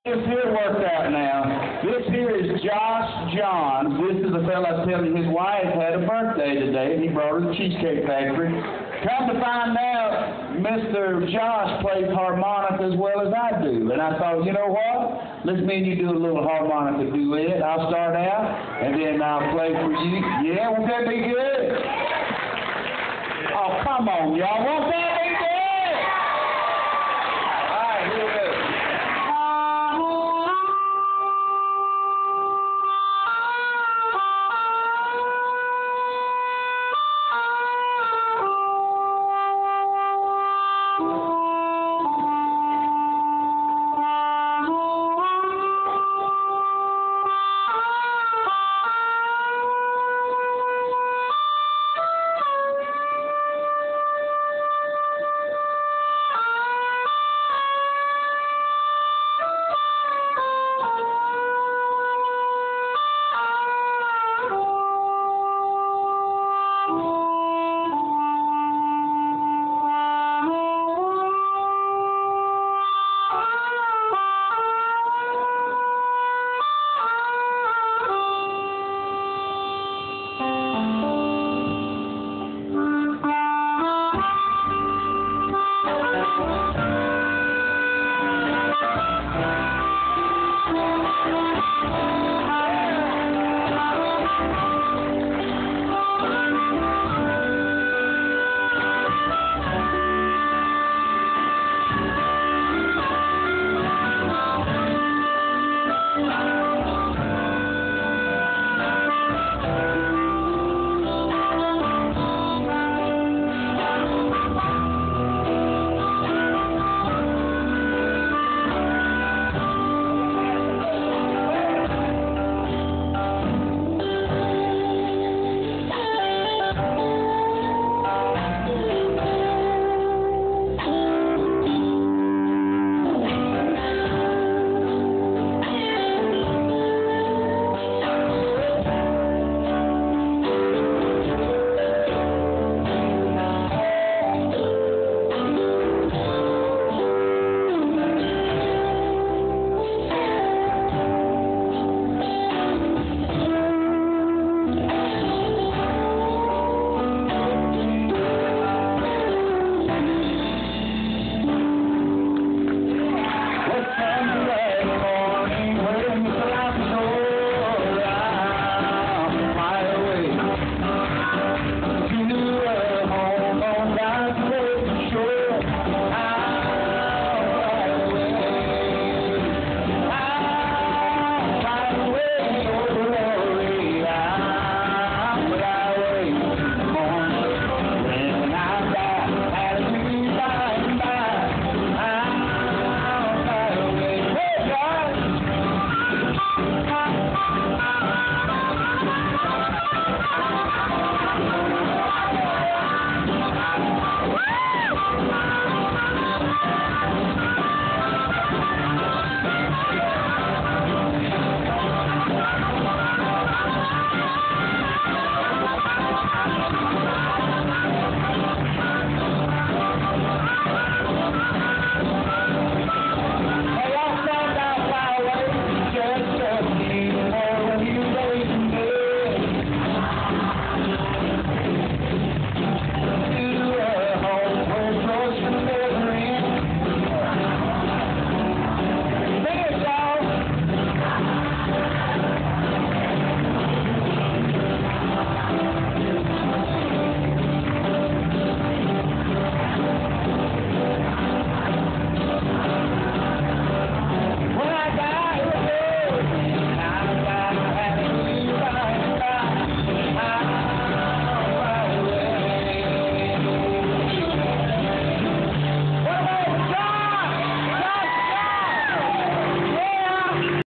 This here worked out now. This here is Josh Johns. This is the fella telling his wife had a birthday today, and he brought her to the Cheesecake Factory. Come to find out, Mr. Josh plays harmonica as well as I do. And I thought, you know what? Let's me and you do a little harmonica duet. I'll start out, and then I'll play for you. Yeah, won't that be good? Oh, come on, y'all. Won't that